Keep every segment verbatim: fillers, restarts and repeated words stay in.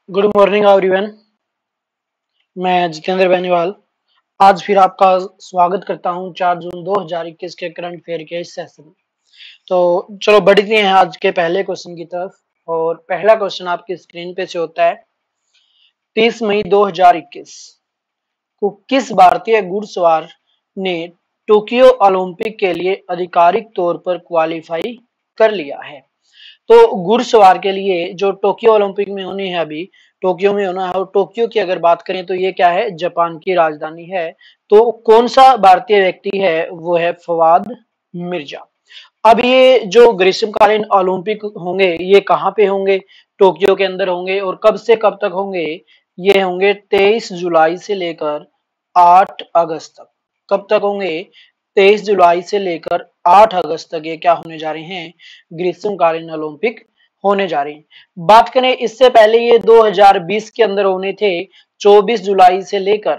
Good morning everyone. मैं जितेंद्र बेनीवाल आज फिर आपका स्वागत करता हूं चार जून दो हज़ार इक्कीस के करंट अफेयर के इस सेशन में। तो चलो बढ़ते हैं आज के पहले क्वेश्चन की तरफ। और पहला क्वेश्चन आपकी स्क्रीन पे से होता है, तीस मई दो हज़ार इक्कीस को किस भारतीय घुड़सवार ने टोक्यो ओलंपिक के लिए आधिकारिक तौर पर क्वालिफाई कर लिया है? तो घुड़सवार के लिए जो टोक्यो ओलंपिक में होनी है, अभी टोक्यो में होना है, और टोक्यो की अगर बात करें तो ये क्या है, जापान की राजधानी है। तो कौन सा भारतीय व्यक्ति है, वो है फवाद मिर्जा। अब ये जो ग्रीष्मकालीन ओलंपिक होंगे ये कहाँ पे होंगे? टोक्यो के अंदर होंगे। और कब से कब तक होंगे? ये होंगे तेईस जुलाई से लेकर आठ अगस्त तक। कब तक होंगे? तेईस जुलाई से लेकर आठ अगस्त तक ये क्या होने जा रहे हैं? ग्रीष्मकालीन ओलंपिक होने जा रहे हैं। बात करें इससे पहले ये दो हज़ार बीस के अंदर होने थे, चौबीस जुलाई से लेकर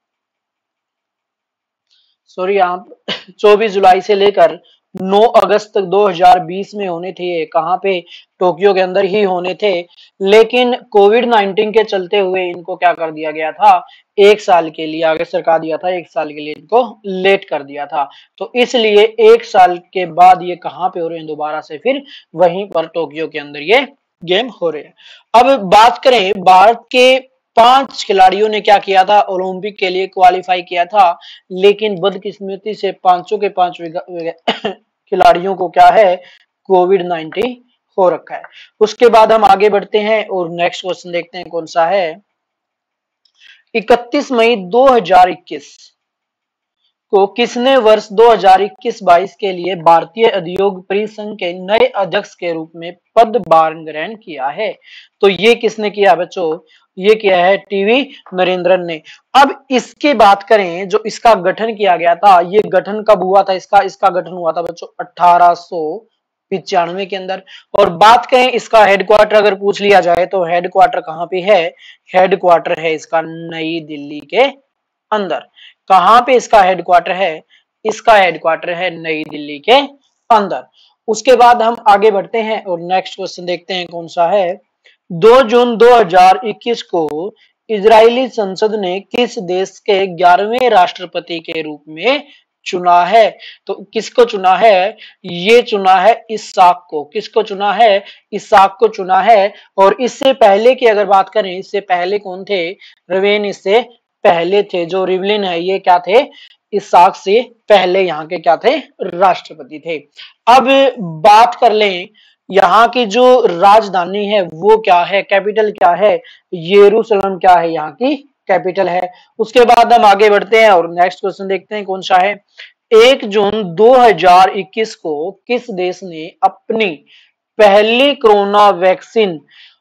सॉरी आप चौबीस जुलाई से लेकर नौ अगस्त तक दो हज़ार बीस में होने थे। ये कहाँ पे? टोक्यो के अंदर ही होने थे। लेकिन कोविड नाइनटीन के चलते हुए इनको क्या कर दिया गया था, एक साल के लिए आगे सरका दिया था, एक साल के लिए इनको लेट कर दिया था। तो इसलिए एक साल के बाद ये कहाँ पे हो रहे हैं दोबारा से, फिर वहीं पर टोक्यो के अंदर ये गेम हो रहे हैं। अब बात करें भारत के पांच खिलाड़ियों ने क्या किया था, ओलंपिक के लिए क्वालिफाई किया था, लेकिन बदकिस्मती से पांचों के पांच खिलाड़ियों को क्या है, कोविड नाइनटीन हो रखा है। उसके बाद हम आगे बढ़ते हैं और नेक्स्ट क्वेश्चन देखते हैं कौन सा है। इकतीस मई दो हज़ार इक्कीस को किसने वर्ष दो हज़ार इक्कीस बाईस के लिए भारतीय उद्योग परिसंघ के नए अध्यक्ष के रूप में पदभार ग्रहण किया है? तो ये किसने किया बच्चों? ये किया है टीवी नरेंद्रन ने। अब इसकी बात करें, जो इसका गठन किया गया था, ये गठन कब हुआ था इसका? इसका गठन हुआ था बच्चों अठारह सौ पिचानवे के अंदर। और बात करें इसका हेडक्वार्टर अगर पूछ लिया जाए तो हेडक्वार्टर कहाँ पे है? हेडक्वार्टर है इसका नई दिल्ली के अंदर। कहां पे इसका हेडक्वार्टर है? इसका हेडक्वार्टर है नई दिल्ली के अंदर। उसके बाद हम आगे बढ़ते हैं और नेक्स्ट क्वेश्चन देखते हैं कौन सा है। दो जून दो हज़ार इक्कीस को इजरायली संसद ने किस देश के ग्यारहवें राष्ट्रपति के रूप में चुना है? तो किसको चुना है? ये चुना है इसाक को। किसको चुना है? इसाक को चुना है। और इससे पहले की अगर बात करें, इससे पहले कौन थे? रवेन इससे पहले थे। जो रिवलिन है ये क्या थे? इसाक से पहले यहाँ के क्या थे? राष्ट्रपति थे। अब बात कर लें यहाँ की जो राजधानी है वो क्या है, कैपिटल क्या है? यरूशलेम क्या है यहाँ की कैपिटल है। उसके बाद हम आगे बढ़ते हैं और नेक्स्ट क्वेश्चन देखते हैं कौन सा है। एक जून दो हज़ार इक्कीस को किस देश ने अपनी पहली कोरोना वैक्सीन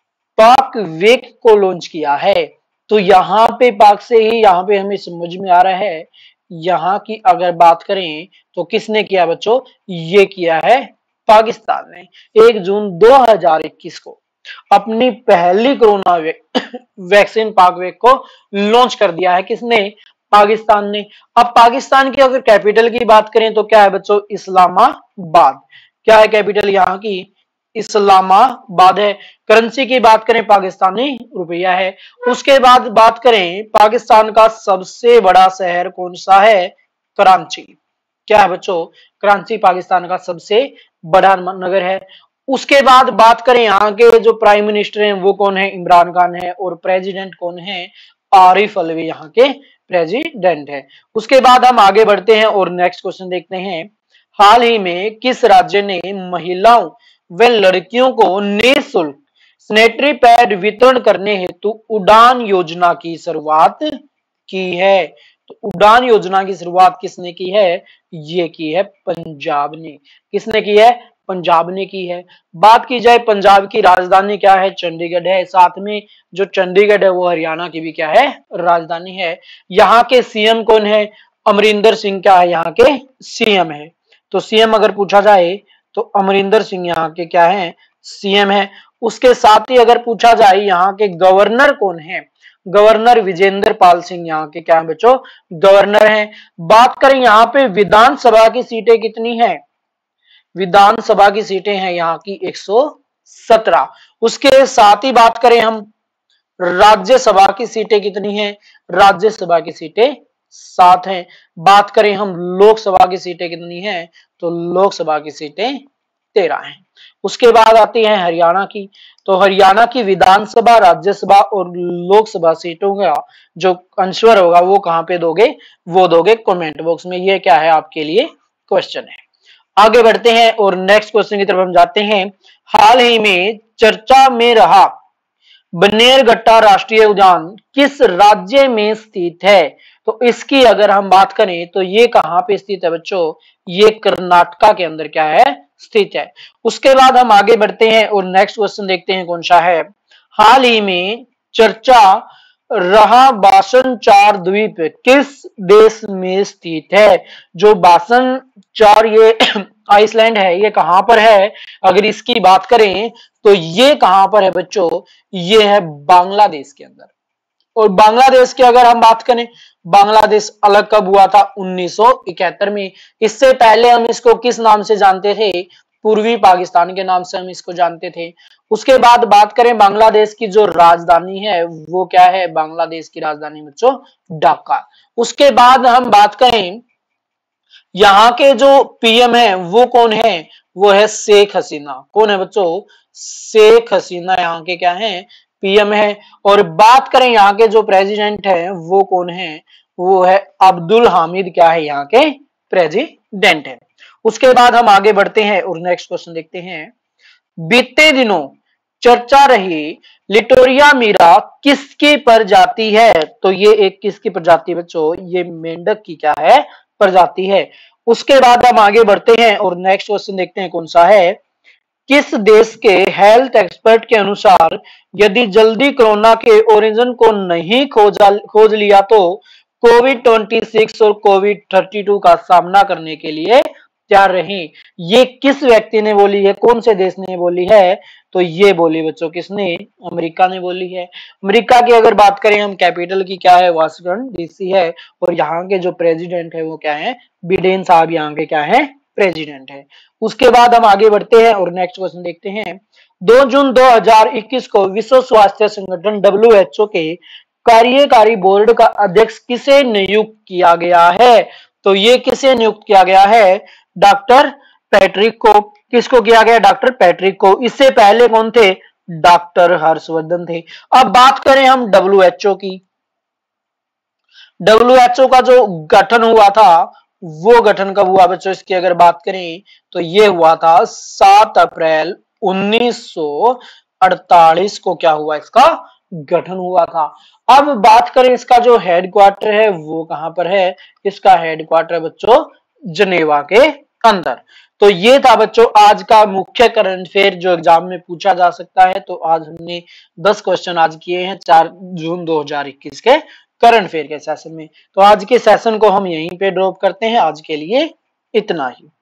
पाकवेक को लॉन्च किया है? तो यहाँ पे पाक से ही यहाँ पे हमें समझ में आ रहा है, यहाँ की अगर बात करें तो किसने किया बच्चों? ये किया है पाकिस्तान ने। एक जून दो हज़ार इक्कीस को अपनी पहली कोरोना वैक्सीन पाकवेक को लॉन्च कर दिया है। किसने? पाकिस्तान ने। अब पाकिस्तान की अगर कैपिटल की बात करें तो क्या है बच्चों? इस्लामाबाद। क्या है कैपिटल यहाँ की? इस्लामाबाद है। करेंसी की बात करें पाकिस्तानी रुपया है। उसके बाद बात करें पाकिस्तान का सबसे बड़ा शहर कौन सा है? कराची। क्या है बच्चों? कराची पाकिस्तान का सबसे बड़ा नगर है। उसके बाद बात करें यहाँ के जो प्राइम मिनिस्टर हैं वो कौन है? इमरान खान है। और प्रेसिडेंट कौन है? आरिफ अलवी यहाँ के प्रेसिडेंट है। उसके बाद हम आगे बढ़ते हैं और नेक्स्ट क्वेश्चन देखते हैं। हाल ही में किस राज्य ने महिलाओं व लड़कियों को निःशुल्क सैनिटरी पैड वितरण करने हेतु उड़ान योजना की शुरुआत की है? तो उड़ान योजना की शुरुआत किसने की है? ये की है पंजाब ने। किसने की है? पंजाब ने की है। बात की जाए पंजाब की राजधानी क्या है? चंडीगढ़ है। साथ में जो चंडीगढ़ है वो हरियाणा की भी क्या है? राजधानी है। यहाँ के सीएम कौन है? अमरिंदर सिंह क्या है? यहाँ के सीएम है। तो सीएम अगर पूछा जाए तो अमरिंदर सिंह यहाँ के क्या है? सीएम है। उसके साथ ही अगर पूछा जाए यहाँ के गवर्नर कौन है? गवर्नर विजेंद्र पाल सिंह यहाँ के क्या है बच्चों? गवर्नर हैं। बात करें यहाँ पे विधानसभा की सीटें कितनी है? विधानसभा की सीटें हैं यहाँ की एक सौ सत्रह। उसके साथ ही बात करें हम राज्यसभा की सीटें कितनी हैं? राज्यसभा की सीटें सात हैं। बात करें हम लोकसभा की सीटें कितनी हैं? तो लोकसभा की सीटें तेरह हैं। उसके बाद आती है हरियाणा की। तो हरियाणा की विधानसभा, राज्यसभा और लोकसभा सीटों का जो आंसर होगा वो कहां पे दोगे? वो दोगे कमेंट बॉक्स में। ये क्या है आपके लिए क्वेश्चन है। आगे बढ़ते हैं और नेक्स्ट क्वेश्चन की तरफ हम जाते हैं। हाल ही में चर्चा में रहा बनेरघट्टा राष्ट्रीय उद्यान किस राज्य में स्थित है? तो इसकी अगर हम बात करें तो ये कहां पे स्थित है बच्चों? ये कर्नाटका के अंदर क्या है? स्थित है। उसके बाद हम आगे बढ़ते हैं और नेक्स्ट क्वेश्चन देखते हैं कौन सा है। हाल ही में चर्चा रहा बासन चार द्वीप किस देश में स्थित है? जो बासन चार ये आइसलैंड है, ये कहां पर है? अगर इसकी बात करें तो ये कहां पर है बच्चों? ये है बांग्लादेश के अंदर। और बांग्लादेश की अगर हम बात करें, बांग्लादेश अलग कब हुआ था? उन्नीस सौ इकहत्तर में। इससे पहले हम इसको किस नाम से जानते थे? पूर्वी पाकिस्तान के नाम से हम इसको जानते थे। उसके बाद बात करें बांग्लादेश की जो राजधानी है वो क्या है? बांग्लादेश की राजधानी बच्चों ढाका। उसके बाद हम बात करें यहाँ के जो पीएम है वो कौन है? वो है शेख हसीना। कौन है बच्चों? शेख हसीना यहाँ के क्या है? पीएम है। और बात करें यहाँ के जो प्रेसिडेंट है वो कौन है? वो है अब्दुल हामिद क्या है यहाँ के प्रेसिडेंट है। उसके बाद हम आगे बढ़ते हैं और नेक्स्ट क्वेश्चन देखते हैं। बीते दिनों चर्चा रही लिटोरिया मीरा किसकी प्रजाति है? तो ये एक किसकी प्रजाति बच्चों? ये मेंढक की क्या है? प्रजाति है। उसके बाद हम आगे बढ़ते हैं और नेक्स्ट क्वेश्चन देखते हैं कौन सा है। किस देश के हेल्थ एक्सपर्ट के अनुसार यदि जल्दी कोरोना के ओरिजिन को नहीं खोजा खोज लिया तो कोविड छब्बीस और कोविड बत्तीस का सामना करने के लिए तैयार रहें? ये किस व्यक्ति ने बोली है? कौन से देश ने बोली है? तो ये बोली बच्चों किसने? अमेरिका ने बोली है। अमेरिका की अगर बात करें हम, कैपिटल की क्या है? वाशिंगटन डीसी है। और यहाँ के जो प्रेसिडेंट है वो क्या है? बिडेन साहब यहाँ के क्या है? प्रेसिडेंट है। उसके बाद हम आगे बढ़ते हैं और नेक्स्ट क्वेश्चन देखते हैं। दो जून दो हज़ार इक्कीस को विश्व स्वास्थ्य संगठन डब्ल्यू एच ओ के कार्यकारी बोर्ड का अध्यक्ष किसे नियुक्त किया गया है? तो ये किसे नियुक्त किया गया है? डॉक्टर पैट्रिक को। किसको किया गया? डॉक्टर पैट्रिक को। इससे पहले कौन थे? डॉक्टर हर्षवर्धन थे। अब बात करें हम डब्ल्यू एच ओ की। डब्ल्यू एच ओ का जो गठन हुआ था वो गठन कब हुआ बच्चों? इसकी अगर बात करें तो ये हुआ था सात अप्रैल उन्नीस सौ अड़तालीस को क्या हुआ? इसका गठन हुआ था। अब बात करें इसका जो हेडक्वार्टर है वो कहां पर है? इसका हेडक्वार्टर है बच्चों जनेवा के अंदर। तो ये था बच्चों आज का मुख्य करंट अफेयर जो एग्जाम में पूछा जा सकता है। तो आज हमने दस क्वेश्चन आज किए हैं चार जून दो हज़ार इक्कीस के करंट अफेयर के सेशन में। तो आज के सेशन को हम यहीं पे ड्रॉप करते हैं। आज के लिए इतना ही।